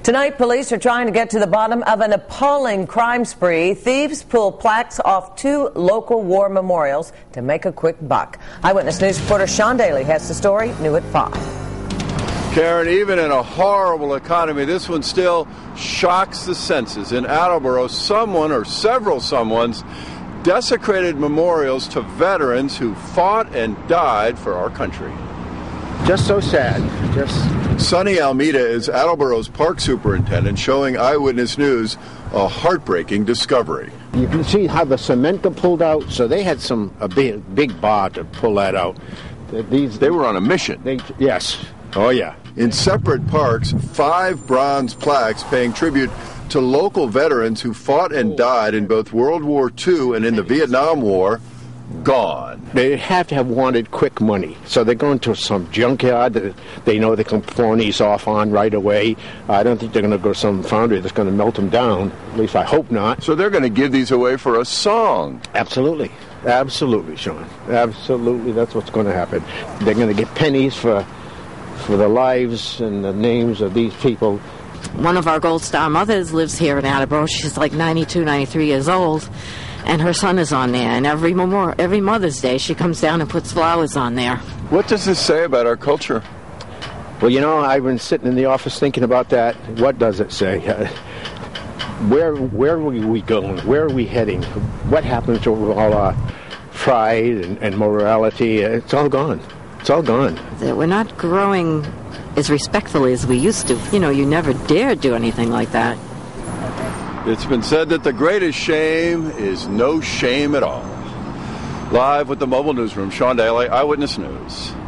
Tonight, police are trying to get to the bottom of an appalling crime spree. Thieves pull plaques off 2 local war memorials to make a quick buck. Eyewitness News reporter Sean Daly has the story, new at 5. Karen, even in a horrible economy, this one still shocks the senses. In Attleboro, someone or several someones desecrated memorials to veterans who fought and died for our country. Just so sad. Sonny Almeida is Attleboro's park superintendent, showing Eyewitness News a heartbreaking discovery. You can see how the cement got pulled out, so they had a big bar to pull that out. They were on a mission. Yes. Oh, yeah. In separate parks, 5 bronze plaques paying tribute to local veterans who fought and died in both World War II and in the Vietnam War, gone. They have to have wanted quick money, so they're going to some junkyard that they know they can pawn these off on right away. I don't think they're going to go to some foundry that's going to melt them down. At least I hope not. So they're going to give these away for a song. Absolutely, Sean. Absolutely, that's what's going to happen. They're going to get pennies for the lives and the names of these people. One of our Gold Star mothers lives here in Attleboro. She's like 92, 93 years old. And her son is on there, and every Mother's Day she comes down and puts flowers on there. What does this say about our culture? Well, I've been sitting in the office thinking about that. What does it say? Where are we going? Where are we heading? What happens to all our pride and morality? It's all gone. It's all gone. We're not growing as respectfully as we used to. You never dare do anything like that. It's been said that the greatest shame is no shame at all. Live with the Mobile Newsroom, Sean Daly, Eyewitness News.